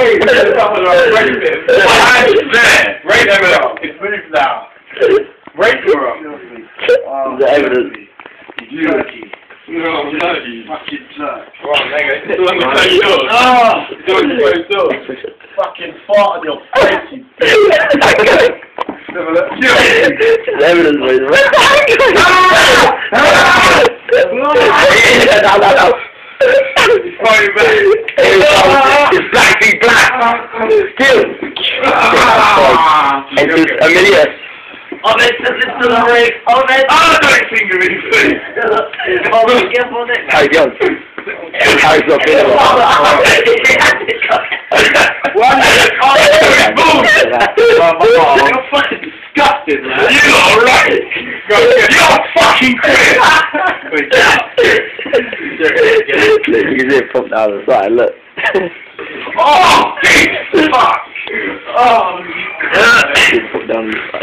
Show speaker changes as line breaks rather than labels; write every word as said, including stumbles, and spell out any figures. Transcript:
Hey, that's not what I'm breaking this. I understand. Break them up. It's finished now. Break them up.
The evidence.
You. No, I'm not you. Fucking jerk. Come on, nigga. It's doing the same doors.
Oh!
It's doing the same doors.
Fucking fart on your face, you bitch. The evidence, boys. No, no, no.
He's fighting back.
It's black, big black. Gill. And just Emile. Oh, it's just into the ring. Oh, man.
I don't think of anything.
Oh, man, careful there. Harry Gill. Harry's not good.
What? Oh, you're fucking disgusting, man. You're alright. You're fucking crazy. Wait,
you can see it pop down the side, look.
Oh, fuck. Oh,
pop down the side.